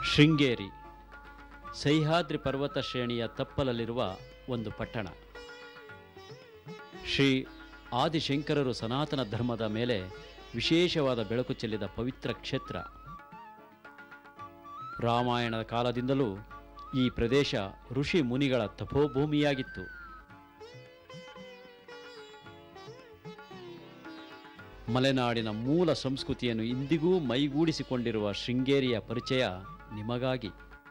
ಶೃಂಗೇರಿ ಸಹ್ಯಾದ್ರಿ ಪರ್ವತ ಶ್ರೇಣಿಯ ತಪ್ಪಲಲ್ಲಿರುವ ಒಂದು ಪಟ್ಟಣ. ಶ್ರೀ ಆದಿಶಂಕರರು ಸನಾತನ ಧರ್ಮದ ಮೇಲೆ ವಿಶೇಷವಾದ ಬೆಳಕು ಚೆಲ್ಲಿದ ಪವಿತ್ರ ಕ್ಷೇತ್ರ. ರಾಮಾಯಣದ ಕಾಲದಿಂದಲೂ ಈ ಪ್ರದೇಶ ಋಷಿ ಮುನಿಗಳ ತಪೋಭೂಮಿಯಾಗಿತ್ತು. ಮಲೆನಾಡಿನ ಮೂಲ ಸಂಸ್ಕೃತಿಯನ್ನು ಇಂದಿಗೂ ಮೈಗೂಡಿಸಿಕೊಂಡಿರುವ ಶೃಂಗೇರಿಯ ಪರಿಚಯ ನಿಮಗಾಗಿ.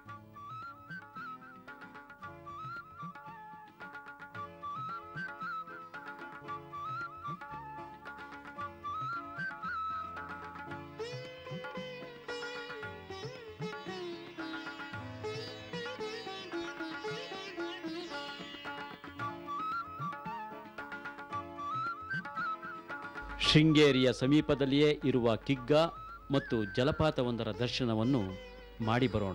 ಶೃಂಗೇರಿಯ ಸಮೀಪದಲ್ಲಿಯೇ ಇರುವ ಕಿಗ್ಗ ಮತ್ತು ಜಲಪಾತವೊಂದರ ದರ್ಶನವನ್ನು ಮಾಡಿ ಬರೋಣ.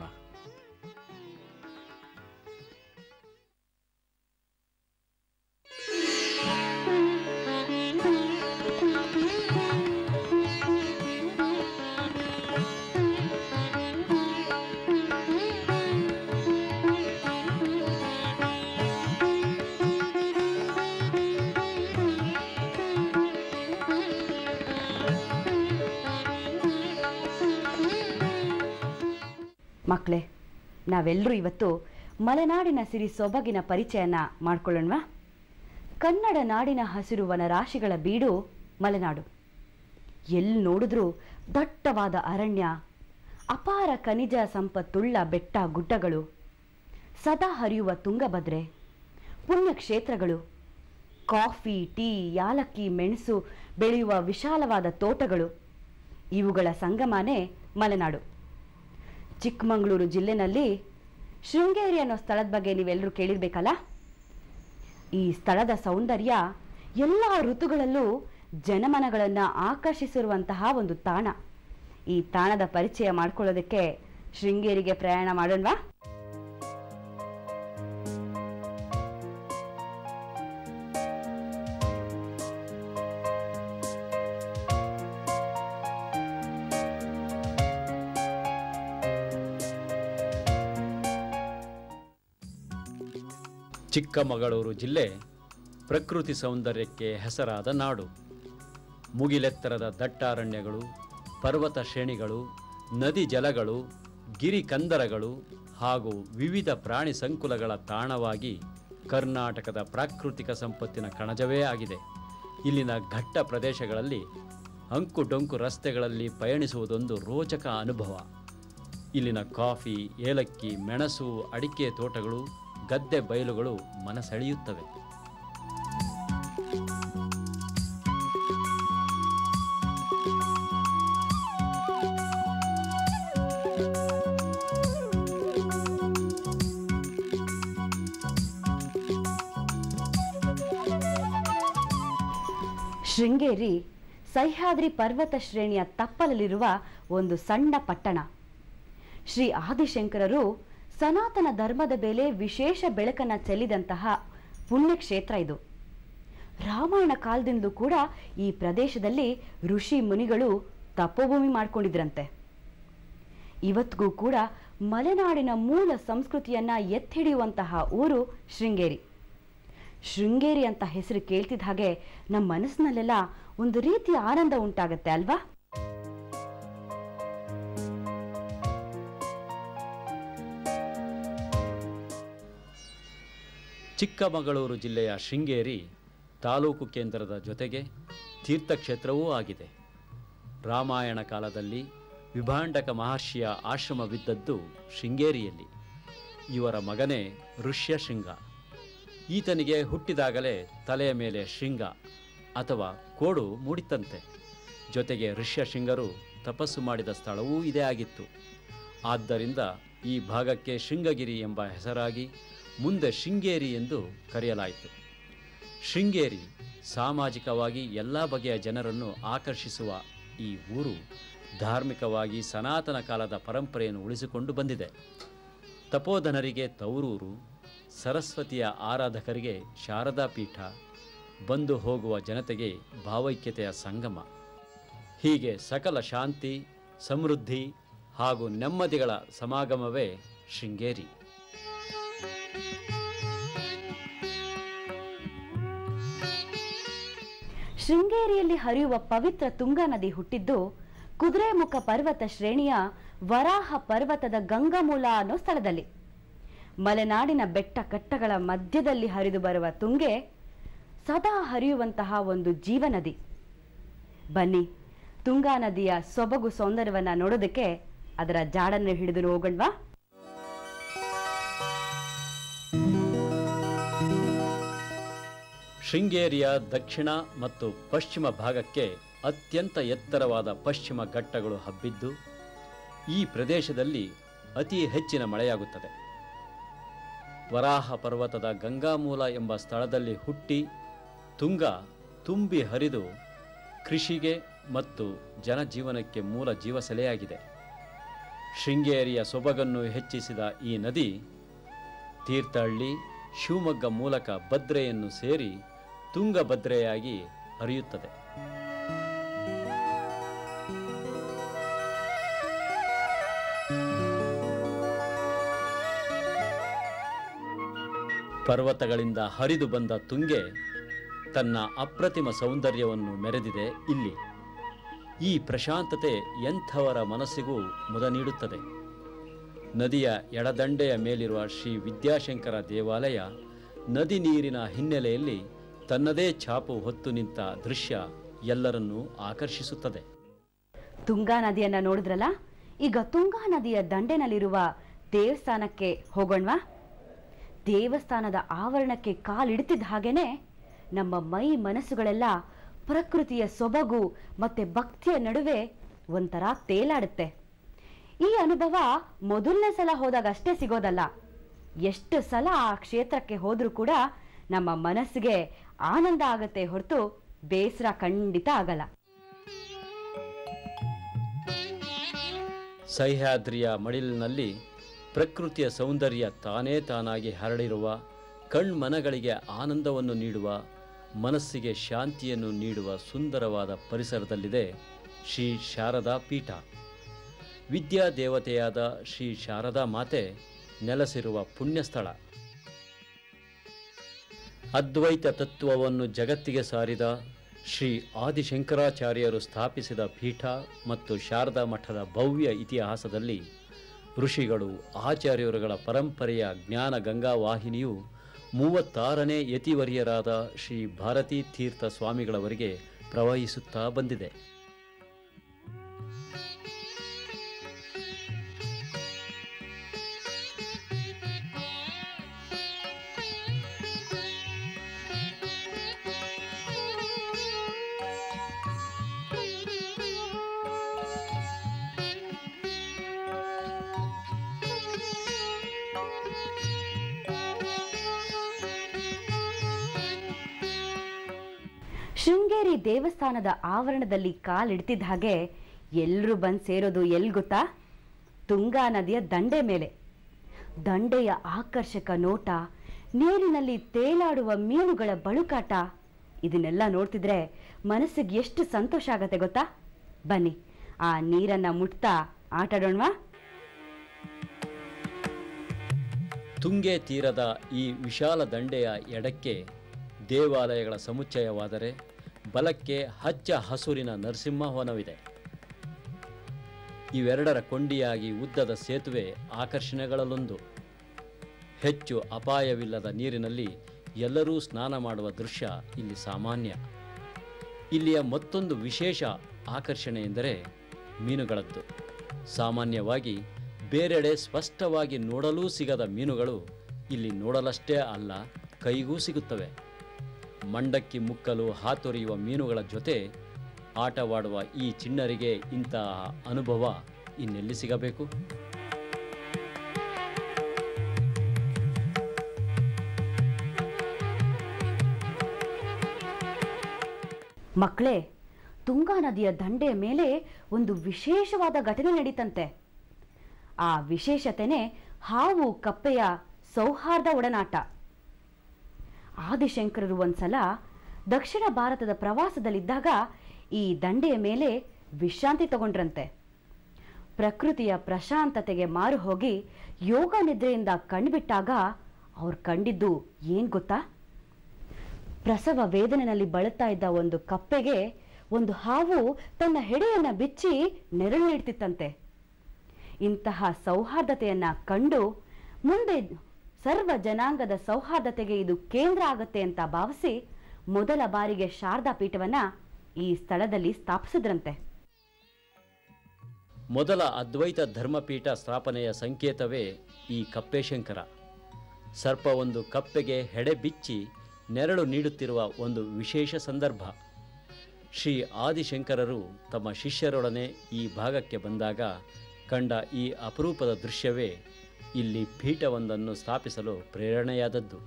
ಮಕ್ಕಳೇ, ನಾವೆಲ್ಲರೂ ಇವತ್ತು ಮಲೆನಾಡಿನ ಸಿರಿ ಸೊಬಗಿನ ಪರಿಚಯನ ಮಾಡ್ಕೊಳ್ಳೋಣವಾ? ಕನ್ನಡ ನಾಡಿನ ಹಸಿರು ವನರಾಶಿಗಳ ಬೀಡು ಮಲೆನಾಡು. ಎಲ್ಲಿ ನೋಡಿದ್ರೂ ದಟ್ಟವಾದ ಅರಣ್ಯ, ಅಪಾರ ಖನಿಜ ಸಂಪತ್ತುಳ್ಳ ಬೆಟ್ಟ ಗುಡ್ಡಗಳು, ಸದಾ ಹರಿಯುವ ತುಂಗಭದ್ರೆ, ಪುಣ್ಯಕ್ಷೇತ್ರಗಳು, ಕಾಫಿ, ಟೀ, ಯಾಲಕ್ಕಿ, ಮೆಣಸು ಬೆಳೆಯುವ ವಿಶಾಲವಾದ ತೋಟಗಳು, ಇವುಗಳ ಸಂಗಮನೇ ಮಲೆನಾಡು. ಚಿಕ್ಕಮಗಳೂರು ಜಿಲ್ಲೆನಲ್ಲಿ ಶೃಂಗೇರಿ ಅನ್ನೋ ಸ್ಥಳದ ಬಗ್ಗೆ ನೀವೆಲ್ಲರೂ ಕೇಳಿರ್ಬೇಕಲ್ಲ. ಈ ಸ್ಥಳದ ಸೌಂದರ್ಯ ಎಲ್ಲ ಋತುಗಳಲ್ಲೂ ಜನಮನಗಳನ್ನು ಆಕರ್ಷಿಸಿರುವಂತಹ ಒಂದು ತಾಣ. ಈ ತಾಣದ ಪರಿಚಯ ಮಾಡ್ಕೊಳ್ಳೋದಕ್ಕೆ ಶೃಂಗೇರಿಗೆ ಪ್ರಯಾಣ ಮಾಡೋಣವಾ? ಚಿಕ್ಕಮಗಳೂರು ಜಿಲ್ಲೆ ಪ್ರಕೃತಿ ಸೌಂದರ್ಯಕ್ಕೆ ಹೆಸರಾದ ನಾಡು. ಮುಗಿಲೆತ್ತರದ ದಟ್ಟಾರಣ್ಯಗಳು, ಪರ್ವತ ಶ್ರೇಣಿಗಳು, ನದಿ ಜಲಗಳು, ಗಿರಿ ಕಂದರಗಳು ಹಾಗೂ ವಿವಿಧ ಪ್ರಾಣಿ ಸಂಕುಲಗಳ ತಾಣವಾಗಿ ಕರ್ನಾಟಕದ ಪ್ರಾಕೃತಿಕ ಸಂಪತ್ತಿನ ಕಣಜವೇ ಆಗಿದೆ. ಇಲ್ಲಿನ ಘಟ್ಟ ಪ್ರದೇಶಗಳಲ್ಲಿ ಅಂಕುಡೊಂಕು ರಸ್ತೆಗಳಲ್ಲಿ ಪಯಣಿಸುವುದೊಂದು ರೋಚಕ ಅನುಭವ. ಇಲ್ಲಿನ ಕಾಫಿ, ಏಲಕ್ಕಿ, ಮೆಣಸು, ಅಡಿಕೆ ತೋಟಗಳು, ಗದ್ದೆ ಬಯಲುಗಳು ಮನಸೆಳೆಯುತ್ತವೆ. ಶೃಂಗೇರಿ ಸಹ್ಯಾದ್ರಿ ಪರ್ವತ ಶ್ರೇಣಿಯ ತಪ್ಪಲಲ್ಲಿರುವ ಒಂದು ಸಣ್ಣ ಪಟ್ಟಣ. ಶ್ರೀ ಆದಿಶಂಕರರು ಸನಾತನ ಧರ್ಮದ ಮೇಲೆ ವಿಶೇಷ ಬೆಳಕನ್ನು ಚೆಲ್ಲಿದಂತಹ ಪುಣ್ಯಕ್ಷೇತ್ರ ಇದು. ರಾಮಾಯಣ ಕಾಲದಿಂದಲೂ ಕೂಡ ಈ ಪ್ರದೇಶದಲ್ಲಿ ಋಷಿ ಮುನಿಗಳು ತಪೋಭೂಮಿ ಮಾಡ್ಕೊಂಡಿದ್ರಂತೆ. ಇವತ್ತಿಗೂ ಕೂಡ ಮಲೆನಾಡಿನ ಮೂಲ ಸಂಸ್ಕೃತಿಯನ್ನ ಎತ್ತಿಡಿಯುವಂತಹ ಊರು ಶೃಂಗೇರಿ. ಶೃಂಗೇರಿ ಅಂತ ಹೆಸರು ಕೇಳ್ತಿದ್ದ ಹಾಗೆ ನಮ್ಮ ಮನಸ್ಸಿನಲ್ಲೆಲ್ಲ ಒಂದು ರೀತಿಯ ಆನಂದ ಉಂಟಾಗತ್ತೆ ಅಲ್ವಾ? ಚಿಕ್ಕಮಗಳೂರು ಜಿಲ್ಲೆಯ ಶೃಂಗೇರಿ ತಾಲೂಕು ಕೇಂದ್ರದ ಜೊತೆಗೆ ತೀರ್ಥಕ್ಷೇತ್ರವೂ ಆಗಿದೆ. ರಾಮಾಯಣ ಕಾಲದಲ್ಲಿ ವಿಭಾಂಡಕ ಮಹರ್ಷಿಯ ಆಶ್ರಮವಿದ್ದದ್ದು ಶೃಂಗೇರಿಯಲ್ಲಿ. ಇವರ ಮಗನೇ ಋಷ್ಯಶೃಂಗ. ಈತನಿಗೆ ಹುಟ್ಟಿದಾಗಲೇ ತಲೆಯ ಮೇಲೆ ಶೃಂಗ ಅಥವಾ ಕೋಡು ಮೂಡಿತಂತೆ. ಜೊತೆಗೆ ಋಷ್ಯಶೃಂಗರು ತಪಸ್ಸು ಮಾಡಿದ ಸ್ಥಳವೂ ಇದೇ ಆಗಿತ್ತು. ಆದ್ದರಿಂದ ಈ ಭಾಗಕ್ಕೆ ಶೃಂಗಗಿರಿ ಎಂಬ ಹೆಸರಾಗಿ ಮುಂದೆ ಶೃಂಗೇರಿ ಎಂದು ಕರೆಯಲಾಯಿತು. ಶೃಂಗೇರಿ ಸಾಮಾಜಿಕವಾಗಿ ಎಲ್ಲ ಬಗೆಯ ಜನರನ್ನು ಆಕರ್ಷಿಸುವ ಈ ಊರು ಧಾರ್ಮಿಕವಾಗಿ ಸನಾತನ ಕಾಲದ ಪರಂಪರೆಯನ್ನು ಉಳಿಸಿಕೊಂಡು ಬಂದಿದೆ. ತಪೋಧನರಿಗೆ ತವರೂರು, ಸರಸ್ವತಿಯ ಆರಾಧಕರಿಗೆ ಶಾರದಾ ಪೀಠ, ಬಂದು ಹೋಗುವ ಜನತೆಗೆ ಭಾವೈಕ್ಯತೆಯ ಸಂಗಮ. ಹೀಗೆ ಸಕಲ ಶಾಂತಿ, ಸಮೃದ್ಧಿ ಹಾಗೂ ನೆಮ್ಮದಿಗಳ ಸಮಾಗಮವೇ ಶೃಂಗೇರಿ. ಶೃಂಗೇರಿಯಲ್ಲಿ ಹರಿಯುವ ಪವಿತ್ರ ತುಂಗಾ ನದಿ ಹುಟ್ಟಿದ್ದು ಕುದುರೆಮುಖ ಪರ್ವತ ಶ್ರೇಣಿಯ ವರಾಹ ಪರ್ವತದ ಗಂಗಾಮೂಲ ಅನ್ನೋ ಸ್ಥಳದಲ್ಲಿ. ಮಲೆನಾಡಿನ ಬೆಟ್ಟ ಕಟ್ಟಗಳ ಮಧ್ಯದಲ್ಲಿ ಹರಿದು ಬರುವ ತುಂಗೆ ಸದಾ ಹರಿಯುವಂತಹ ಒಂದು ಜೀವನದಿ. ಬನ್ನಿ, ತುಂಗಾ ನದಿಯ ಸೊಬಗು ಸೌಂದರ್ಯವನ್ನ ನೋಡೋದಕ್ಕೆ ಅದರ ಜಾಡನ್ನು ಹಿಡಿದು ಹೋಗೋಣವಾ? ಶೃಂಗೇರಿಯ ದಕ್ಷಿಣ ಮತ್ತು ಪಶ್ಚಿಮ ಭಾಗಕ್ಕೆ ಅತ್ಯಂತ ಎತ್ತರವಾದ ಪಶ್ಚಿಮ ಘಟ್ಟಗಳು ಹಬ್ಬಿದ್ದು ಈ ಪ್ರದೇಶದಲ್ಲಿ ಅತಿ ಹೆಚ್ಚಿನ ಮಳೆಯಾಗುತ್ತದೆ. ವರಾಹ ಪರ್ವತದ ಗಂಗಾಮೂಲ ಎಂಬ ಸ್ಥಳದಲ್ಲಿ ಹುಟ್ಟಿ ತುಂಗಾ ತುಂಬಿ ಹರಿದು ಕೃಷಿಗೆ ಮತ್ತು ಜನಜೀವನಕ್ಕೆ ಮೂಲ ಜೀವಸೆಲೆಯಾಗಿದೆ. ಶೃಂಗೇರಿಯ ಸೊಬಗನ್ನು ಹೆಚ್ಚಿಸಿದ ಈ ನದಿ ತೀರ್ಥಹಳ್ಳಿ, ಶಿವಮೊಗ್ಗ ಮೂಲಕ ಭದ್ರೆಯನ್ನು ಸೇರಿ ತುಂಗಭದ್ರೆಯಾಗಿ ಹರಿಯುತ್ತದೆ. ಪರ್ವತಗಳಿಂದ ಹರಿದು ಬಂದ ತುಂಗೆ ತನ್ನ ಅಪ್ರತಿಮ ಸೌಂದರ್ಯವನ್ನು ಮೆರೆದಿದೆ ಇಲ್ಲಿ. ಈ ಪ್ರಶಾಂತತೆ ಎಂಥವರ ಮನಸ್ಸಿಗೂ ಮುದ ನೀಡುತ್ತದೆ. ನದಿಯ ಎಡದಂಡೆಯ ಮೇಲಿರುವ ಶ್ರೀ ವಿದ್ಯಾಶಂಕರ ದೇವಾಲಯ ನದಿ ನೀರಿನ ಹಿನ್ನೆಲೆಯಲ್ಲಿ ತನ್ನದೇ ಛಾಪು ಹೊತ್ತು ನಿಂತ ದೃಶ್ಯ ಎಲ್ಲರನ್ನೂ ಆಕರ್ಷಿಸುತ್ತದೆ. ತುಂಗಾ ನದಿಯನ್ನ ನೋಡಿದ್ರಲ್ಲ, ಈಗ ತುಂಗಾ ನದಿಯ ದಂಡೆನಲ್ಲಿರುವ ದೇವಸ್ಥಾನಕ್ಕೆ ಹೋಗೋಣವಾ? ದೇವಸ್ಥಾನದ ಆವರಣಕ್ಕೆ ಕಾಲಿಡ್ತಿದ್ದ ಹಾಗೇನೆ ನಮ್ಮ ಮೈ ಮನಸ್ಸುಗಳೆಲ್ಲ ಪ್ರಕೃತಿಯ ಸೊಬಗು ಮತ್ತೆ ಭಕ್ತಿಯ ನಡುವೆ ಒಂಥರ ತೇಲಾಡುತ್ತೆ. ಈ ಅನುಭವ ಮೊದಲನೇ ಸಲ ಹೋದಾಗ ಅಷ್ಟೇ ಸಿಗೋದಲ್ಲ. ಎಷ್ಟು ಸಲ ಆ ಕ್ಷೇತ್ರಕ್ಕೆ ಹೋದ್ರೂ ಕೂಡ ನಮ್ಮ ಮನಸ್ಸಿಗೆ ಆನಂದ ಆಗತ್ತೆ ಹೊರತು ಬೇಸರ ಖಂಡಿತ ಆಗಲ್ಲ. ಸಹ್ಯಾದ್ರಿಯ ಮಡಿಲಿನಲ್ಲಿ ಪ್ರಕೃತಿಯ ಸೌಂದರ್ಯ ತಾನೇ ತಾನಾಗಿ ಹರಡಿರುವ, ಕಣ್ಮನಗಳಿಗೆ ಆನಂದವನ್ನು ನೀಡುವ, ಮನಸ್ಸಿಗೆ ಶಾಂತಿಯನ್ನು ನೀಡುವ ಸುಂದರವಾದ ಪರಿಸರದಲ್ಲಿದೆ ಶ್ರೀ ಶಾರದಾ ಪೀಠ. ವಿದ್ಯಾದೇವತೆಯಾದ ಶ್ರೀ ಶಾರದಾ ಮಾತೆ ನೆಲೆಸಿರುವ ಪುಣ್ಯಸ್ಥಳ. ಅದ್ವೈತ ತತ್ವವನ್ನು ಜಗತ್ತಿಗೆ ಸಾರಿದ ಶ್ರೀ ಆದಿಶಂಕರಾಚಾರ್ಯರು ಸ್ಥಾಪಿಸಿದ ಪೀಠ ಮತ್ತು ಶಾರದಾ ಮಠದ ಭವ್ಯ ಇತಿಹಾಸದಲ್ಲಿ ಋಷಿಗಳು, ಆಚಾರ್ಯರುಗಳ ಪರಂಪರೆಯ ಜ್ಞಾನ ಗಂಗಾ ವಾಹಿನಿಯು 36ನೇ ಯತಿವರ್ಯರಾದ ಶ್ರೀ ಭಾರತೀ ತೀರ್ಥ ಸ್ವಾಮಿಗಳವರೆಗೆ ಪ್ರವಹಿಸುತ್ತಾ ಬಂದಿದೆ. ಶೃಂಗೇರಿ ದೇವಸ್ಥಾನದ ಆವರಣದಲ್ಲಿ ಕಾಲಿಡ್ತಿದ್ದ ಹಾಗೆ ಎಲ್ಲರೂ ಬಂದು ಸೇರೋದು ಎಲ್ಲಿ ಗೊತ್ತಾ? ತುಂಗಾ ನದಿಯ ದಂಡೆ ಮೇಲೆ. ದಂಡೆಯ ಆಕರ್ಷಕ ನೋಟ, ನೀರಿನಲ್ಲಿ ತೇಲಾಡುವ ಮೀನುಗಳ ಬಳುಕಾಟ, ಇದನ್ನೆಲ್ಲ ನೋಡ್ತಿದ್ರೆ ಮನಸ್ಸಿಗೆ ಎಷ್ಟು ಸಂತೋಷ ಆಗತ್ತೆ ಗೊತ್ತಾ? ಬನ್ನಿ, ಆ ನೀರನ್ನ ಮುಟ್ತಾ ಆಟಾಡೋಣವಾ? ತುಂಗೆ ತೀರದ ಈ ವಿಶಾಲ ದಂಡೆಯ ಎಡಕ್ಕೆ ದೇವಾಲಯಗಳ ಸಮುಚ್ಚಯವಾದರೆ ಬಲಕ್ಕೆ ಹಚ್ಚ ಹಸುರಿನ ನರಸಿಂಹವನವಿದೆ. ಇವೆರಡರ ಕೊಂಡಿಯಾಗಿ ಉದ್ದದ ಸೇತುವೆ ಆಕರ್ಷಣೆಗಳಲ್ಲೊಂದು. ಹೆಚ್ಚು ಅಪಾಯವಿಲ್ಲದ ನೀರಿನಲ್ಲಿ ಎಲ್ಲರೂ ಸ್ನಾನ ಮಾಡುವ ದೃಶ್ಯ ಇಲ್ಲಿ ಸಾಮಾನ್ಯ. ಇಲ್ಲಿಯ ಮತ್ತೊಂದು ವಿಶೇಷ ಆಕರ್ಷಣೆ ಎಂದರೆ ಮೀನುಗಳದ್ದು. ಸಾಮಾನ್ಯವಾಗಿ ಬೇರೆಡೆ ಸ್ಪಷ್ಟವಾಗಿ ನೋಡಲೂ ಸಿಗದ ಮೀನುಗಳು ಇಲ್ಲಿ ನೋಡಲಷ್ಟೇ ಅಲ್ಲ, ಕೈಗೂ ಸಿಗುತ್ತವೆ. ಮಂಡಕ್ಕಿ ಮುಕ್ಕಲು ಹಾತೊರೆಯುವ ಮೀನುಗಳ ಜೊತೆ ಆಟವಾಡುವ ಈ ಚಿಣ್ಣರಿಗೆ ಇಂತಹ ಅನುಭವ ಇನ್ನೆಲ್ಲಿ ಸಿಗಬೇಕು? ಮಕ್ಕಳೇ, ತುಂಗಾ ನದಿಯ ದಂಡೆಯ ಮೇಲೆ ಒಂದು ವಿಶೇಷವಾದ ಘಟನೆ ನಡೀತಂತೆ. ಆ ವಿಶೇಷತೆನೇ ಹಾವು ಕಪ್ಪೆಯ ಸೌಹಾರ್ದ ಒಡನಾಟ. ಆದಿಶಂಕರರು ಒಂದ್ಸಲ ದಕ್ಷಿಣ ಭಾರತದ ಪ್ರವಾಸದಲ್ಲಿದ್ದಾಗ ಈ ದಂಡೆಯ ಮೇಲೆ ವಿಶ್ರಾಂತಿ ತಗೊಂಡ್ರಂತೆ. ಪ್ರಕೃತಿಯ ಪ್ರಶಾಂತತೆಗೆ ಮಾರು ಹೋಗಿ ಯೋಗ ನಿದ್ರೆಯಿಂದ ಕಣ್ಬಿಟ್ಟಾಗ ಅವ್ರು ಕಂಡಿದ್ದು ಏನ್ ಗೊತ್ತಾ? ಪ್ರಸವ ವೇದನೆಯಲ್ಲಿ ಬಳಲ್ತಾ ಇದ್ದ ಒಂದು ಕಪ್ಪೆಗೆ ಒಂದು ಹಾವು ತನ್ನ ಹೆಡೆಯನ್ನ ಬಿಚ್ಚಿ ನೆರಳು ನೀಡ್ತಿತ್ತಂತೆ. ಇಂತಹ ಸೌಹಾರ್ದತೆಯನ್ನ ಕಂಡು ಮುಂದೆ ಸರ್ವ ಜನಾಂಗದ ಸೌಹಾರ್ದತೆಗೆ ಇದು ಕೇಂದ್ರ ಆಗತ್ತೆ ಅಂತ ಭಾವಿಸಿ ಮೊದಲ ಬಾರಿಗೆ ಶಾರದಾ ಪೀಠವನ್ನ ಈ ಸ್ಥಳದಲ್ಲಿ ಸ್ಥಾಪಿಸಿದ್ರಂತೆ. ಮೊದಲ ಅದ್ವೈತ ಧರ್ಮಪೀಠ ಸ್ಥಾಪನೆಯ ಸಂಕೇತವೇ ಈ ಕಪ್ಪೇಶಂಕರ. ಸರ್ಪವೊಂದು ಕಪ್ಪೆಗೆ ಹೆಡೆ ಬಿಚ್ಚಿ ನೆರಳು ನೀಡುತ್ತಿರುವ ಒಂದು ವಿಶೇಷ ಸಂದರ್ಭ. ಶ್ರೀ ಆದಿಶಂಕರರು ತಮ್ಮ ಶಿಷ್ಯರೊಡನೆ ಈ ಭಾಗಕ್ಕೆ ಬಂದಾಗ ಕಂಡ ಈ ಅಪರೂಪದ ದೃಶ್ಯವೇ ಇಲ್ಲಿ ಪೀಠವೊಂದನ್ನು ಸ್ಥಾಪಿಸಲು ಪ್ರೇರಣೆಯಾದದ್ದು.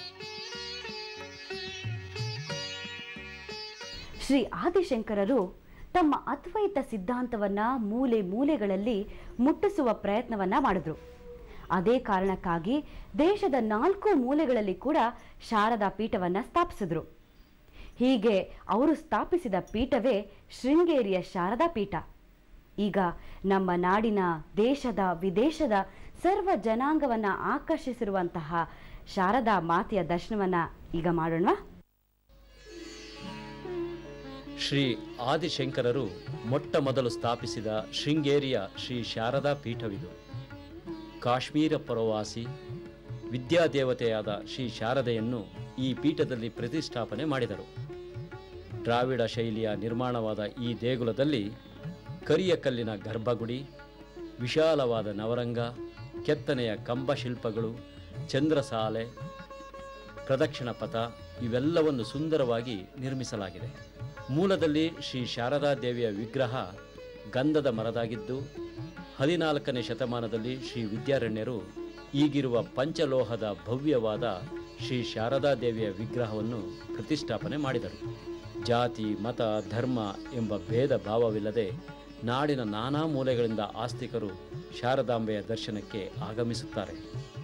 ಶ್ರೀ ಆದಿಶಂಕರರು ತಮ್ಮ ಅದ್ವೈತ ಸಿದ್ಧಾಂತವನ್ನ ಮೂಲೆ ಮೂಲೆಗಳಲ್ಲಿ ಮುಟ್ಟಿಸುವ ಪ್ರಯತ್ನವನ್ನ ಮಾಡಿದ್ರು. ಅದೇ ಕಾರಣಕ್ಕಾಗಿ ದೇಶದ 4 ಮೂಲೆಗಳಲ್ಲಿ ಕೂಡ ಶಾರದಾ ಪೀಠವನ್ನ ಸ್ಥಾಪಿಸಿದ್ರು. ಹೀಗೆ ಅವರು ಸ್ಥಾಪಿಸಿದ ಪೀಠವೇ ಶೃಂಗೇರಿಯ ಶಾರದಾ ಪೀಠ. ಈಗ ನಮ್ಮ ನಾಡಿನ, ದೇಶದ, ವಿದೇಶದ ಸರ್ವ ಜನಾಂಗವನ್ನ ಆಕರ್ಷಿಸಿರುವಂತಹ ಶಾರದಾ ಮಾತೆಯ ದರ್ಶನವನ್ನ ಈಗ ಮಾಡೋಣ. ಶ್ರೀ ಆದಿಶಂಕರರು ಮೊಟ್ಟ ಮೊದಲು ಸ್ಥಾಪಿಸಿದ ಶೃಂಗೇರಿಯ ಶ್ರೀ ಶಾರದಾ ಪೀಠವಿದು. ಕಾಶ್ಮೀರ ಪರವಾಸಿ ವಿದ್ಯಾದೇವತೆಯಾದ ಶ್ರೀ ಶಾರದೆಯನ್ನು ಈ ಪೀಠದಲ್ಲಿ ಪ್ರತಿಷ್ಠಾಪನೆ ಮಾಡಿದರು. ದ್ರಾವಿಡ ಶೈಲಿಯ ನಿರ್ಮಾಣವಾದ ಈ ದೇಗುಲದಲ್ಲಿ ಕರಿಯ ಕಲ್ಲಿನ ಗರ್ಭಗುಡಿ, ವಿಶಾಲವಾದ ನವರಂಗ, ಕೆತ್ತನೆಯ ಕಂಬಶಿಲ್ಪಗಳು, ಚಂದ್ರಸಾಲೆ, ಪ್ರದಕ್ಷಿಣ ಪಥ ಇವೆಲ್ಲವನ್ನು ಸುಂದರವಾಗಿ ನಿರ್ಮಿಸಲಾಗಿದೆ. ಮೂಲದಲ್ಲಿ ಶ್ರೀ ಶಾರದಾ ದೇವಿಯ ವಿಗ್ರಹ ಗಂಧದ ಮರದಾಗಿದ್ದು 14ನೇ ಶತಮಾನದಲ್ಲಿ ಶ್ರೀ ವಿದ್ಯಾರಣ್ಯರು ಈಗಿರುವ ಪಂಚಲೋಹದ ಭವ್ಯವಾದ ಶ್ರೀ ಶಾರದಾ ದೇವಿಯ ವಿಗ್ರಹವನ್ನು ಪ್ರತಿಷ್ಠಾಪನೆ ಮಾಡಿದರು. ಜಾತಿ, ಮತ, ಧರ್ಮ ಎಂಬ ಭೇದ ಭಾವವಿಲ್ಲದೆ ನಾಡಿನ ನಾನಾ ಮೂಲೆಗಳಿಂದ ಆಸ್ತಿಕರು ಶಾರದಾಂಬೆಯ ದರ್ಶನಕ್ಕೆ ಆಗಮಿಸುತ್ತಾರೆ.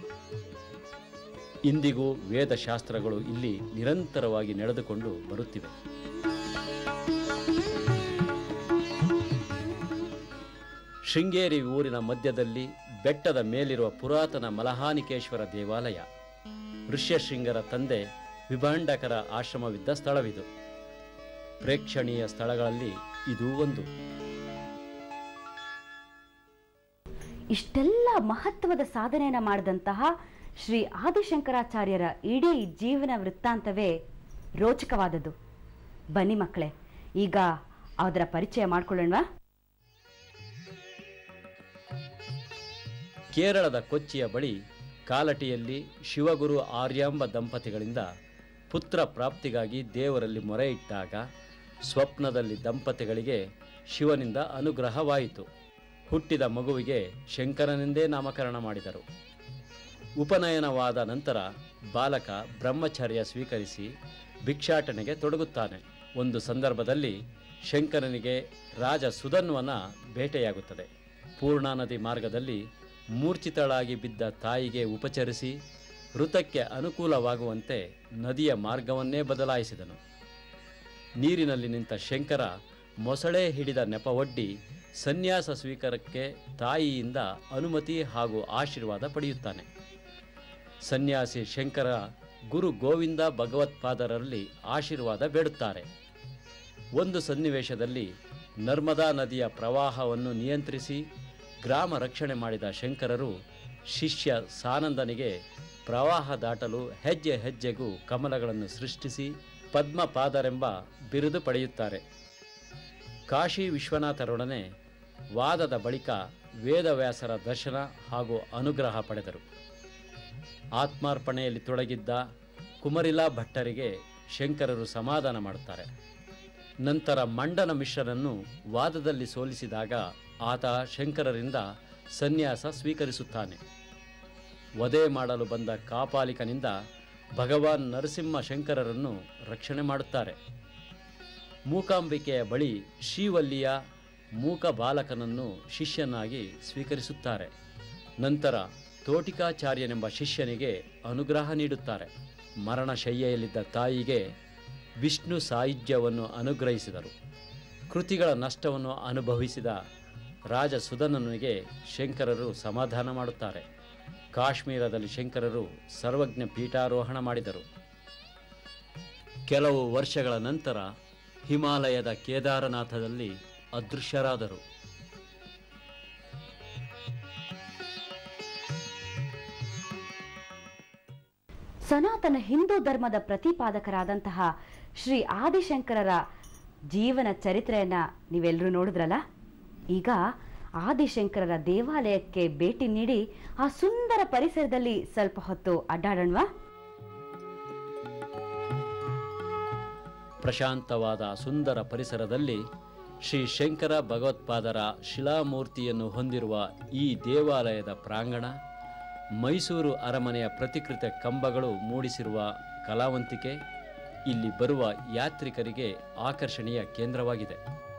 ಇಂದಿಗೂ ವೇದಶಾಸ್ತ್ರಗಳು ಇಲ್ಲಿ ನಿರಂತರವಾಗಿ ನಡೆದುಕೊಂಡು ಬರುತ್ತಿವೆ. ಶೃಂಗೇರಿ ಊರಿನ ಮಧ್ಯದಲ್ಲಿ ಬೆಟ್ಟದ ಮೇಲಿರುವ ಪುರಾತನ ಮಲಹಾನಿಕೇಶ್ವರ ದೇವಾಲಯ, ಋಷ್ಯಶೃಂಗರ ತಂದೆ ವಿಭಾಂಡಕರ ಆಶ್ರಮವಿದ್ದ ಸ್ಥಳವಿದು. ಪ್ರೇಕ್ಷಣೀಯ ಸ್ಥಳಗಳಲ್ಲಿ ಇದೂ ಒಂದು. ಇಷ್ಟೆಲ್ಲ ಮಹತ್ವದ ಸಾಧನೆಯನ್ನ ಮಾಡಿದಂತಹ ಶ್ರೀ ಆದಿಶಂಕರಾಚಾರ್ಯರ ಇಡೀ ಜೀವನ ವೃತ್ತಾಂತವೇ ರೋಚಕವಾದದ್ದು. ಬನ್ನಿ ಮಕ್ಕಳೇ, ಈಗ ಅದರ ಪರಿಚಯ ಮಾಡಿಕೊಳ್ಳೋಣ. ಕೇರಳದ ಕೊಚ್ಚಿಯ ಬಳಿ ಕಾಲಟಿಯಲ್ಲಿ ಶಿವಗುರು ಆರ್ಯಾಂಬ ದಂಪತಿಗಳಿಂದ ಪುತ್ರ ಪ್ರಾಪ್ತಿಗಾಗಿ ದೇವರಲ್ಲಿ ಮೊರೆ ಇಟ್ಟಾಗ ಸ್ವಪ್ನದಲ್ಲಿ ದಂಪತಿಗಳಿಗೆ ಶಿವನಿಂದ ಅನುಗ್ರಹವಾಯಿತು. ಹುಟ್ಟಿದ ಮಗುವಿಗೆ ಶಂಕರನೆಂದೇ ನಾಮಕರಣ ಮಾಡಿದರು. ಉಪನಯನವಾದ ನಂತರ ಬಾಲಕ ಬ್ರಹ್ಮಚರ್ಯ ಸ್ವೀಕರಿಸಿ ಭಿಕ್ಷಾಟನೆಗೆ ತೊಡಗುತ್ತಾನೆ. ಒಂದು ಸಂದರ್ಭದಲ್ಲಿ ಶಂಕರನಿಗೆ ರಾಜ ಸುಧನ್ವನ ಬೇಟೆಯಾಗುತ್ತದೆ. ಪೂರ್ಣಾ ನದಿ ಮಾರ್ಗದಲ್ಲಿ ಮೂರ್ಛಿತಳಾಗಿ ಬಿದ್ದ ತಾಯಿಗೆ ಉಪಚರಿಸಿ ಋತಕ್ಕೆ ಅನುಕೂಲವಾಗುವಂತೆ ನದಿಯ ಮಾರ್ಗವನ್ನೇ ಬದಲಾಯಿಸಿದನು. ನೀರಿನಲ್ಲಿ ನಿಂತ ಶಂಕರ ಮೊಸಳೆ ಹಿಡಿದ ನೆಪವೊಡ್ಡಿ ಸನ್ಯಾಸ ಸ್ವೀಕಾರಕ್ಕೆ ತಾಯಿಯಿಂದ ಅನುಮತಿ ಹಾಗೂ ಆಶೀರ್ವಾದ ಪಡೆಯುತ್ತಾನೆ. ಸನ್ಯಾಸಿ ಶಂಕರ ಗುರು ಗೋವಿಂದ ಭಗವತ್ಪಾದರಲ್ಲಿ ಆಶೀರ್ವಾದ ಬೇಡುತ್ತಾರೆ. ಒಂದು ಸನ್ನಿವೇಶದಲ್ಲಿ ನರ್ಮದಾ ನದಿಯ ಪ್ರವಾಹವನ್ನು ನಿಯಂತ್ರಿಸಿ ಗ್ರಾಮ ರಕ್ಷಣೆ ಮಾಡಿದ ಶಂಕರರು ಶಿಷ್ಯ ಸಾನಂದನಿಗೆ ಪ್ರವಾಹ ದಾಟಲು ಹೆಜ್ಜೆ ಹೆಜ್ಜೆಗೂ ಕಮಲಗಳನ್ನು ಸೃಷ್ಟಿಸಿ ಪದ್ಮಪಾದರೆಂಬ ಬಿರುದು ಪಡೆಯುತ್ತಾರೆ. ಕಾಶಿ ವಿಶ್ವನಾಥರೊಡನೆ ವಾದದ ಬಳಿಕ ವೇದವ್ಯಾಸರ ದರ್ಶನ ಹಾಗೂ ಅನುಗ್ರಹ ಪಡೆದರು. ಆತ್ಮಾರ್ಪಣೆಯಲ್ಲಿ ತೊಡಗಿದ್ದ ಕುಮರಿಲಾ ಭಟ್ಟರಿಗೆ ಶಂಕರರು ಸಮಾಧಾನ ಮಾಡುತ್ತಾರೆ. ನಂತರ ಮಂಡನ ಮಿಶ್ರನನ್ನು ವಾದದಲ್ಲಿ ಸೋಲಿಸಿದಾಗ ಆತ ಶಂಕರರಿಂದ ಸನ್ಯಾಸ ಸ್ವೀಕರಿಸುತ್ತಾನೆ. ವಧೆ ಮಾಡಲು ಬಂದ ಕಾಪಾಲಿಕನಿಂದ ಭಗವಾನ್ ನರಸಿಂಹ ಶಂಕರರನ್ನು ರಕ್ಷಣೆ ಮಾಡುತ್ತಾರೆ. ಮೂಕಾಂಬಿಕೆಯ ಬಳಿ ಶ್ರೀವಲ್ಲಿಯ ಮೂಕ ಬಾಲಕನನ್ನು ಶಿಷ್ಯನಾಗಿ ಸ್ವೀಕರಿಸುತ್ತಾರೆ. ನಂತರ ತೋಟಿಕಾಚಾರ್ಯನೆಂಬ ಶಿಷ್ಯನಿಗೆ ಅನುಗ್ರಹ ನೀಡುತ್ತಾರೆ. ಮರಣಶಯ್ಯೆಯಲ್ಲಿದ್ದ ತಾಯಿಗೆ ವಿಷ್ಣು ಸಾಯುಜ್ಯವನ್ನು ಅನುಗ್ರಹಿಸಿದರು. ಕೃತಿಗಳ ನಷ್ಟವನ್ನು ಅನುಭವಿಸಿದ ರಾಜ ಸುಧನನಿಗೆ ಶಂಕರರು ಸಮಾಧಾನ ಮಾಡುತ್ತಾರೆ. ಕಾಶ್ಮೀರದಲ್ಲಿ ಶಂಕರರು ಸರ್ವಜ್ಞ ಪೀಠಾರೋಹಣ ಮಾಡಿದರು. ಕೆಲವು ವರ್ಷಗಳ ನಂತರ ಹಿಮಾಲಯದ ಕೇದಾರನಾಥದಲ್ಲಿ ಅದೃಶ್ಯರಾದರು. ಸನಾತನ ಹಿಂದೂ ಧರ್ಮದ ಪ್ರತಿಪಾದಕರಾದಂತಹ ಶ್ರೀ ಆದಿಶಂಕರರ ಜೀವನ ಚರಿತ್ರೆಯನ್ನ ನೀವೆಲ್ಲರೂ ನೋಡಿದ್ರಲ್ಲ. ಈಗ ಆದಿಶಂಕರರ ದೇವಾಲಯಕ್ಕೆ ಭೇಟಿ ನೀಡಿ ಆ ಸುಂದರ ಪರಿಸರದಲ್ಲಿ ಸ್ವಲ್ಪ ಹೊತ್ತು ಅಡ್ಡಾಡೋಣವಾ? ಪ್ರಶಾಂತವಾದ ಸುಂದರ ಪರಿಸರದಲ್ಲಿ ಶ್ರೀ ಶಂಕರ ಭಗವತ್ಪಾದರ ಶಿಲಾಮೂರ್ತಿಯನ್ನು ಹೊಂದಿರುವ ಈ ದೇವಾಲಯದ ಪ್ರಾಂಗಣ, ಮೈಸೂರು ಅರಮನೆಯ ಪ್ರತಿಕೃತ ಕಂಬಗಳು ಮೂಡಿಸಿರುವ ಕಲಾವಂತಿಕೆ ಇಲ್ಲಿ ಬರುವ ಯಾತ್ರಿಕರಿಗೆ ಆಕರ್ಷಣೀಯ ಕೇಂದ್ರವಾಗಿದೆ.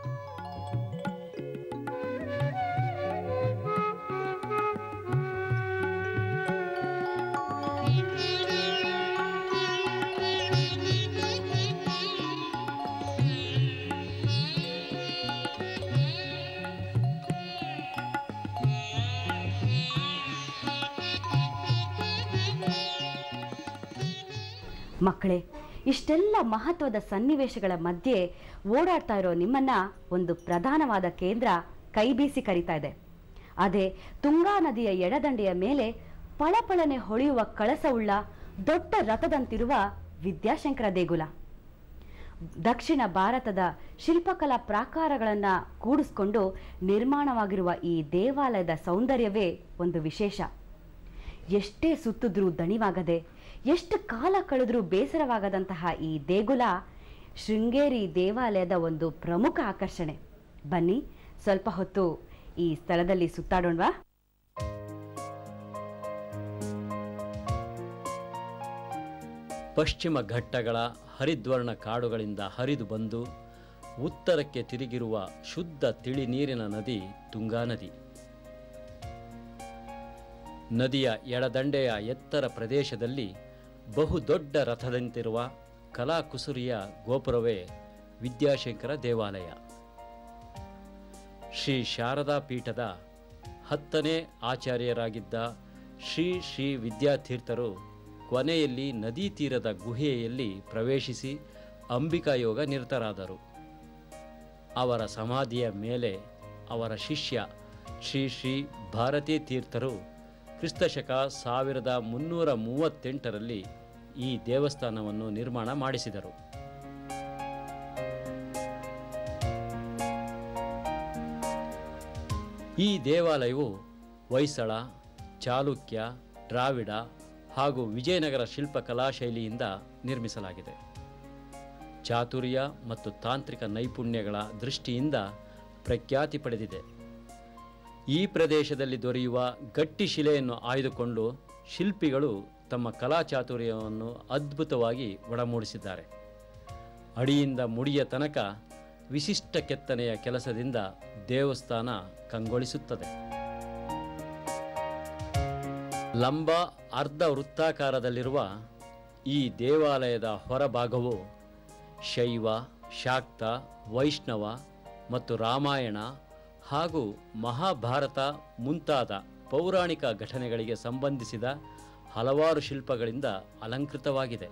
ಮಕ್ಕಳೇ, ಇಷ್ಟೆಲ್ಲ ಮಹತ್ವದ ಸನ್ನಿವೇಶಗಳ ಮಧ್ಯೆ ಓಡಾಡ್ತಾ ಇರೋ ನಿಮ್ಮನ್ನ ಒಂದು ಪ್ರಧಾನವಾದ ಕೇಂದ್ರ ಕೈ ಬೀಸಿ ಕರೀತಾ ಇದೆ. ಅದೇ ತುಂಗಾ ನದಿಯ ಎಡದಂಡೆಯ ಮೇಲೆ ಪಳಪಳನೆ ಹೊಳೆಯುವ ಕಳಸವುಳ್ಳ ದೊಡ್ಡ ರಥದಂತಿರುವ ವಿದ್ಯಾಶಂಕರ ದೇಗುಲ. ದಕ್ಷಿಣ ಭಾರತದ ಶಿಲ್ಪಕಲಾ ಪ್ರಾಕಾರಗಳನ್ನು ಕೂಡಿಸ್ಕೊಂಡು ನಿರ್ಮಾಣವಾಗಿರುವ ಈ ದೇವಾಲಯದ ಸೌಂದರ್ಯವೇ ಒಂದು ವಿಶೇಷ. ಎಷ್ಟೇ ಸುತ್ತಿದ್ರೂ ದಣಿವಾಗದೆ, ಎಷ್ಟು ಕಾಲ ಕಳೆದ್ರೂ ಬೇಸರವಾಗದಂತಹ ಈ ದೇಗುಲ ಶೃಂಗೇರಿ ದೇವಾಲಯದ ಒಂದು ಪ್ರಮುಖ ಆಕರ್ಷಣೆ. ಬನ್ನಿ, ಸ್ವಲ್ಪ ಹೊತ್ತು ಈ ಸ್ಥಳದಲ್ಲಿ ಸುತ್ತಾಡೋಣವಾ? ಪಶ್ಚಿಮ ಘಟ್ಟಗಳ ಹರಿದ್ವರ್ಣ ಕಾಡುಗಳಿಂದ ಹರಿದು ಬಂದು ಉತ್ತರಕ್ಕೆ ತಿರುಗಿರುವ ಶುದ್ಧ ತಿಳಿ ನೀರಿನ ನದಿ ತುಂಗಾ ನದಿ. ನದಿಯ ಎಡದಂಡೆಯ ಎತ್ತರ ಪ್ರದೇಶದಲ್ಲಿ ಬಹುದೊಡ್ಡ ರಥದಂತಿರುವ ಕಲಾಕುಸುರಿಯ ಗೋಪುರವೇ ವಿದ್ಯಾಶಂಕರ ದೇವಾಲಯ. ಶ್ರೀ ಶಾರದಾ ಪೀಠದ 10ನೇ ಆಚಾರ್ಯರಾಗಿದ್ದ ಶ್ರೀ ಶ್ರೀ ವಿದ್ಯಾತೀರ್ಥರು ಕೊನೆಯಲ್ಲಿ ನದಿ ತೀರದ ಗುಹೆಯಲ್ಲಿ ಪ್ರವೇಶಿಸಿ ಅಂಬಿಕಾಯೋಗ ನಿರತರಾದರು. ಅವರ ಸಮಾಧಿಯ ಮೇಲೆ ಅವರ ಶಿಷ್ಯ ಶ್ರೀ ಶ್ರೀ ಭಾರತೀ ತೀರ್ಥರು ಕ್ರಿಸ್ತಶಕ 1338ರಲ್ಲಿ ಈ ದೇವಸ್ಥಾನವನ್ನು ನಿರ್ಮಾಣ ಮಾಡಿಸಿದರು. ಈ ದೇವಾಲಯವು ಹೊಯ್ಸಳ, ಚಾಲುಕ್ಯ, ದ್ರಾವಿಡ ಹಾಗೂ ವಿಜಯನಗರ ಶಿಲ್ಪಕಲಾ ಶೈಲಿಯಿಂದ ನಿರ್ಮಿಸಲಾಗಿದೆ. ಚಾತುರ್ಯ ಮತ್ತು ತಾಂತ್ರಿಕ ನೈಪುಣ್ಯಗಳ ದೃಷ್ಟಿಯಿಂದ ಪ್ರಖ್ಯಾತಿ ಪಡೆದಿದೆ. ಈ ಪ್ರದೇಶದಲ್ಲಿ ದೊರೆಯುವ ಗಟ್ಟಿ ಶಿಲೆಯನ್ನು ಆಯ್ದುಕೊಂಡು ಶಿಲ್ಪಿಗಳು ತಮ್ಮ ಕಲಾಚಾತುರ್ಯವನ್ನು ಅದ್ಭುತವಾಗಿ ಒಡಮೂಡಿಸಿದ್ದಾರೆ. ಅಡಿಯಿಂದ ಮುಡಿಯ ತನಕ ವಿಶಿಷ್ಟ ಕೆತ್ತನೆಯ ಕೆಲಸದಿಂದ ದೇವಸ್ಥಾನ ಕಂಗೊಳಿಸುತ್ತದೆ. ಲಂಬ ಅರ್ಧ ವೃತ್ತಾಕಾರದಲ್ಲಿರುವ ಈ ದೇವಾಲಯದ ಹೊರಭಾಗವು ಶೈವ, ಶಾಕ್ತ, ವೈಷ್ಣವ ಮತ್ತು ರಾಮಾಯಣ ಹಾಗೂ ಮಹಾಭಾರತ ಮುಂತಾದ ಪೌರಾಣಿಕ ಘಟನೆಗಳಿಗೆ ಸಂಬಂಧಿಸಿದ ಹಲವಾರು ಶಿಲ್ಪಗಳಿಂದ ಅಲಂಕೃತವಾಗಿದೆ.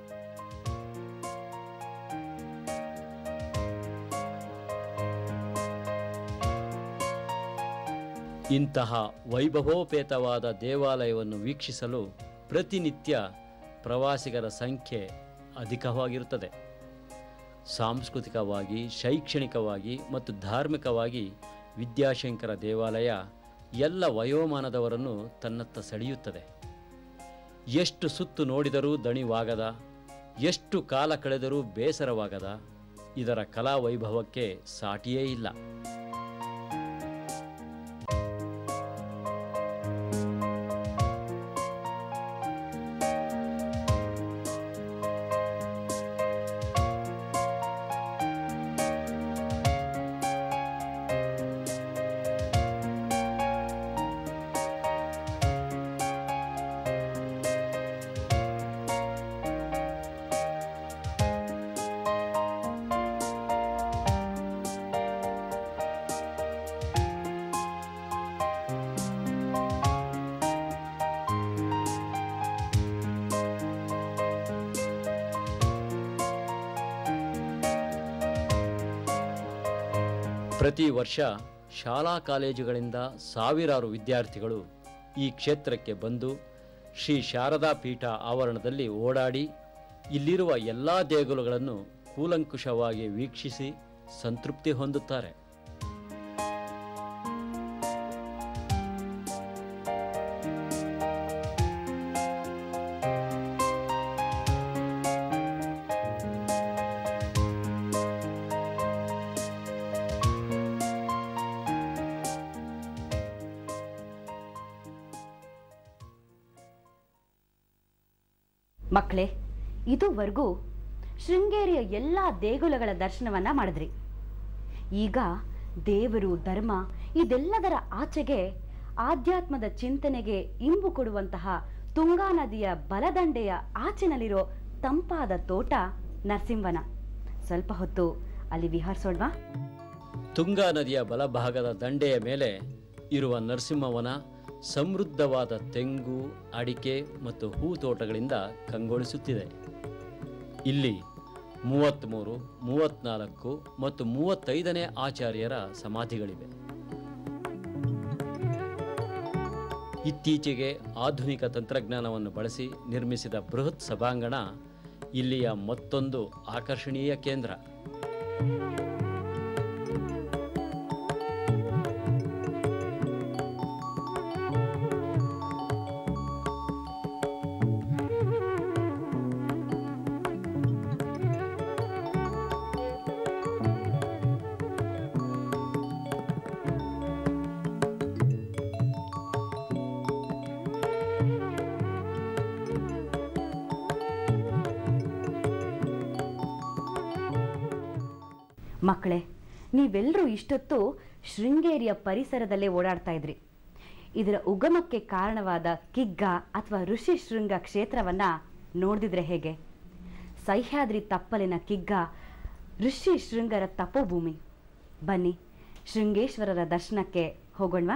ಇಂತಹ ವೈಭವೋಪೇತವಾದ ದೇವಾಲಯವನ್ನು ವೀಕ್ಷಿಸಲು ಪ್ರತಿನಿತ್ಯ ಪ್ರವಾಸಿಗರ ಸಂಖ್ಯೆ ಅಧಿಕವಾಗಿರುತ್ತದೆ. ಸಾಂಸ್ಕೃತಿಕವಾಗಿ, ಶೈಕ್ಷಣಿಕವಾಗಿ ಮತ್ತು ಧಾರ್ಮಿಕವಾಗಿ ವಿದ್ಯಾಶಂಕರ ದೇವಾಲಯ ಎಲ್ಲ ವಯೋಮಾನದವರನ್ನು ತನ್ನತ್ತ ಸೆಳೆಯುತ್ತದೆ. ಎಷ್ಟು ಸುತ್ತು ನೋಡಿದರೂ ದಣಿವಾಗದ, ಎಷ್ಟು ಕಾಲ ಕಳೆದರೂ ಬೇಸರವಾಗದ ಇದರ ಕಲಾ ವೈಭವಕ್ಕೆ ಸಾಟಿಯೇ ಇಲ್ಲ. ಪ್ರತಿ ವರ್ಷ ಶಾಲಾ ಕಾಲೇಜುಗಳಿಂದ ಸಾವಿರಾರು ವಿದ್ಯಾರ್ಥಿಗಳು ಈ ಕ್ಷೇತ್ರಕ್ಕೆ ಬಂದು ಶ್ರೀ ಶಾರದಾ ಪೀಠ ಆವರಣದಲ್ಲಿ ಓಡಾಡಿ ಇಲ್ಲಿರುವ ಎಲ್ಲ ದೇಗುಲಗಳನ್ನು ಕೂಲಂಕುಷವಾಗಿ ವೀಕ್ಷಿಸಿ ಸಂತೃಪ್ತಿ ಹೊಂದುತ್ತಾರೆ. ಮಕ್ಕಳೇ, ಇದುವರೆಗೂ ಶೃಂಗೇರಿಯ ಎಲ್ಲ ದೇಗುಲಗಳ ದರ್ಶನವನ್ನ ಮಾಡಿದ್ರಿ. ಈಗ ದೇವರು, ಧರ್ಮ ಇದೆಲ್ಲದರ ಆಚೆಗೆ ಆಧ್ಯಾತ್ಮದ ಚಿಂತನೆಗೆ ಇಂಬು ಕೊಡುವಂತಹ ತುಂಗಾ ನದಿಯ ಬಲದಂಡೆಯ ಆಚೆನಲ್ಲಿರೋ ತಂಪಾದ ತೋಟ ನರಸಿಂಹವನ. ಸ್ವಲ್ಪ ಹೊತ್ತು ಅಲ್ಲಿ ವಿಹರಿಸೋಣವಾ? ತುಂಗಾ ನದಿಯ ಬಲಭಾಗದ ದಂಡೆಯ ಮೇಲೆ ಇರುವ ನರಸಿಂಹವನ ಸಮೃದ್ಧವಾದ ತೆಂಗು, ಅಡಿಕೆ ಮತ್ತು ಹೂ ತೋಟಗಳಿಂದ ಕಂಗೊಳಿಸುತ್ತಿದೆ. ಇಲ್ಲಿ 33, 34 ಮತ್ತು 35ನೇ ಆಚಾರ್ಯರ ಸಮಾಧಿಗಳಿವೆ. ಇತ್ತೀಚೆಗೆ ಆಧುನಿಕ ತಂತ್ರಜ್ಞಾನವನ್ನು ಬಳಸಿ ನಿರ್ಮಿಸಿದ ಬೃಹತ್ ಸಭಾಂಗಣ ಇಲ್ಲಿಯ ಮತ್ತೊಂದು ಆಕರ್ಷಣೀಯ ಕೇಂದ್ರ. ಮಕ್ಕಳೇ, ನೀವೆಲ್ಲರೂ ಇಷ್ಟೊತ್ತು ಶೃಂಗೇರಿಯ ಪರಿಸರದಲ್ಲೇ ಓಡಾಡ್ತಾ ಇದ್ರಿ. ಇದರ ಉಗಮಕ್ಕೆ ಕಾರಣವಾದ ಕಿಗ್ಗ ಅಥವಾ ಋಷಿ ಶೃಂಗ ಕ್ಷೇತ್ರವನ್ನ ನೋಡಿದ್ರೆ ಹೇಗೆ? ಸಹ್ಯಾದ್ರಿ ತಪ್ಪಲಿನ ಕಿಗ್ಗ ಋಷಿ ಶೃಂಗರ ತಪೋಭೂಮಿ. ಬನ್ನಿ, ಶೃಂಗೇಶ್ವರರ ದರ್ಶನಕ್ಕೆ ಹೋಗೋಣವಾ?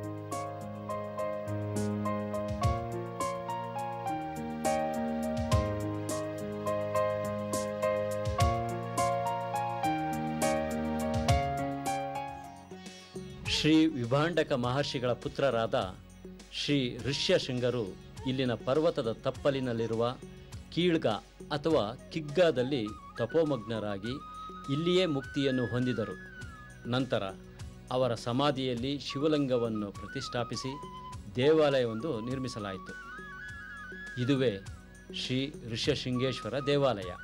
ಶ್ರೀ ವಿಭಾಂಡಕ ಮಹರ್ಷಿಗಳ ಪುತ್ರರಾದ ಶ್ರೀ ಋಷ್ಯಶೃಂಗರು ಇಲ್ಲಿನ ಪರ್ವತದ ತಪ್ಪಲಿನಲ್ಲಿರುವ ಕೀಳ್ಗ ಅಥವಾ ಕಿಗ್ಗಾದಲ್ಲಿ ತಪೋಮಗ್ನರಾಗಿ ಇಲ್ಲಿಯೇ ಮುಕ್ತಿಯನ್ನು ಹೊಂದಿದರು. ನಂತರ ಅವರ ಸಮಾಧಿಯಲ್ಲಿ ಶಿವಲಿಂಗವನ್ನು ಪ್ರತಿಷ್ಠಾಪಿಸಿ ದೇವಾಲಯವೊಂದು ನಿರ್ಮಿಸಲಾಯಿತು. ಇದುವೇ ಶ್ರೀ ಋಷ್ಯಶೃಂಗೇಶ್ವರ ದೇವಾಲಯ.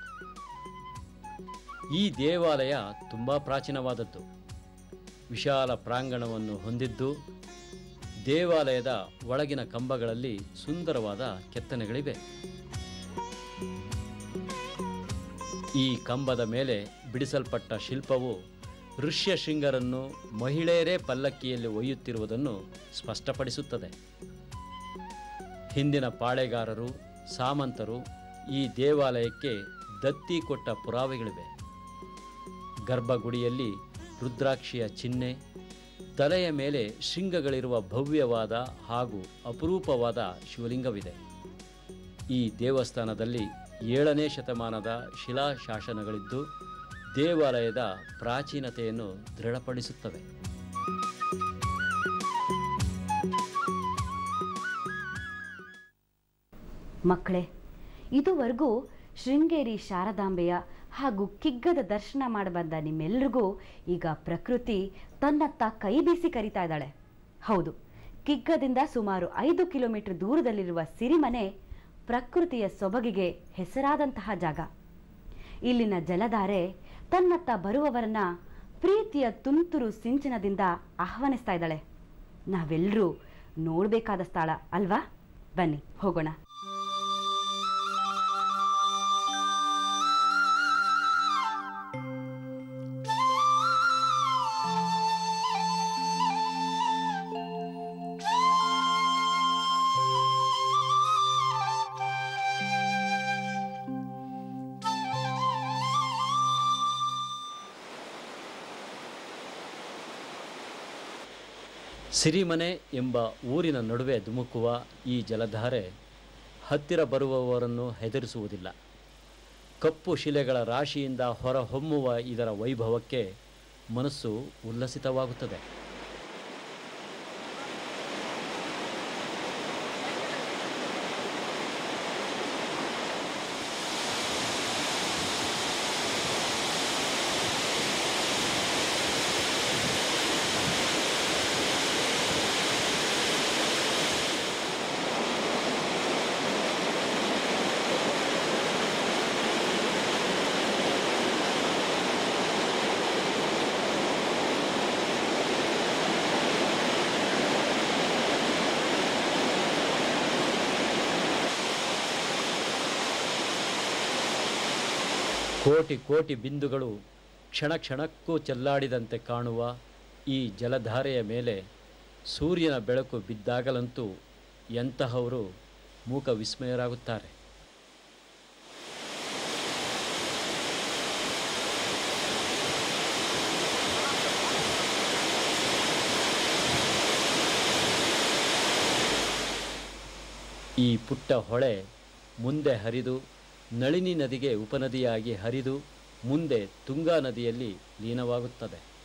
ಈ ದೇವಾಲಯ ತುಂಬ ಪ್ರಾಚೀನವಾದದ್ದು. ವಿಶಾಲ ಪ್ರಾಂಗಣವನ್ನು ಹೊಂದಿದ್ದು ದೇವಾಲಯದ ಒಳಗಿನ ಕಂಬಗಳಲ್ಲಿ ಸುಂದರವಾದ ಕೆತ್ತನೆಗಳಿವೆ. ಈ ಕಂಬದ ಮೇಲೆ ಬಿಡಿಸಲ್ಪಟ್ಟ ಶಿಲ್ಪವು ಋಷ್ಯಶೃಂಗರನ್ನು ಮಹಿಳೆಯರೇ ಪಲ್ಲಕ್ಕಿಯಲ್ಲಿ ಒಯ್ಯುತ್ತಿರುವುದನ್ನು ಸ್ಪಷ್ಟಪಡಿಸುತ್ತದೆ. ಹಿಂದಿನ ಪಾಳೆಗಾರರು, ಸಾಮಂತರು ಈ ದೇವಾಲಯಕ್ಕೆ ದತ್ತಿ ಕೊಟ್ಟ ಪುರಾವೆಗಳಿವೆ. ಗರ್ಭಗುಡಿಯಲ್ಲಿ ರುದ್ರಾಕ್ಷಿಯ ಚಿಹ್ನೆ, ತಲೆಯ ಮೇಲೆ ಶೃಂಗಗಳಿರುವ ಭವ್ಯವಾದ ಹಾಗೂ ಅಪರೂಪವಾದ ಶಿವಲಿಂಗವಿದೆ. ಈ ದೇವಸ್ಥಾನದಲ್ಲಿ 7ನೇ ಶತಮಾನದ ಶಿಲಾಶಾಸನಗಳಿದ್ದು ದೇವಾಲಯದ ಪ್ರಾಚೀನತೆಯನ್ನು ದೃಢಪಡಿಸುತ್ತವೆ. ಮಕ್ಕಳೇ, ಇದುವರೆಗೂ ಶೃಂಗೇರಿ ಶಾರದಾಂಬೆಯ ಹಾಗೂ ಕಿಗ್ಗದ ದರ್ಶನ ಮಾಡಬಂದ ನಿಮ್ಮೆಲ್ಲರಿಗೂ ಈಗ ಪ್ರಕೃತಿ ತನ್ನತ್ತ ಕೈ ಬೀಸಿ ಕರೀತಾ ಇದ್ದಾಳೆ. ಹೌದು, ಕಿಗ್ಗದಿಂದ ಸುಮಾರು 5 ಕಿಲೋಮೀಟರ್ ದೂರದಲ್ಲಿರುವ ಸಿರಿಮನೆ ಪ್ರಕೃತಿಯ ಸೊಬಗಿಗೆ ಹೆಸರಾದಂತಹ ಜಾಗ. ಇಲ್ಲಿನ ಜಲಧಾರೆ ತನ್ನತ್ತ ಬರುವವರನ್ನ ಪ್ರೀತಿಯ ತುಂತುರು ಸಿಂಚನದಿಂದ ಆಹ್ವಾನಿಸ್ತಾ ಇದ್ದಾಳೆ. ನಾವೆಲ್ಲರೂ ನೋಡಬೇಕಾದ ಸ್ಥಳ ಅಲ್ವಾ? ಬನ್ನಿ ಹೋಗೋಣ. ಸಿರಿಮನೆ ಎಂಬ ಊರಿನ ನಡುವೆ ಧುಮುಕುವ ಈ ಜಲಧಾರೆ ಹತ್ತಿರ ಬರುವವರನ್ನು ಹೆದರಿಸುವುದಿಲ್ಲ. ಕಪ್ಪು ಶಿಲೆಗಳ ರಾಶಿಯಿಂದ ಹೊರಹೊಮ್ಮುವ ಇದರ ವೈಭವಕ್ಕೆ ಮನಸ್ಸು ಉಲ್ಲಸಿತವಾಗುತ್ತದೆ. ಕೋಟಿ ಕೋಟಿ ಬಿಂದುಗಳು ಕ್ಷಣ ಕ್ಷಣಕ್ಕೂ ಚೆಲ್ಲಾಡಿದಂತೆ ಕಾಣುವ ಈ ಜಲಧಾರೆಯ ಮೇಲೆ ಸೂರ್ಯನ ಬೆಳಕು ಬಿದ್ದಾಗಲಂತೂ ಎಂತಹವರು ಮೂಕ ವಿಸ್ಮಯರಾಗುತ್ತಾರೆ. ಈ ಪುಟ್ಟ ಹೊಳೆ ಮುಂದೆ ಹರಿದು ನಳಿನಿ ನದಿಗೆ ಉಪನದಿಯಾಗಿ ಹರಿದು ಮುಂದೆ ತುಂಗಾ ನದಿಯಲ್ಲಿ ಲೀನವಾಗುತ್ತದೆ.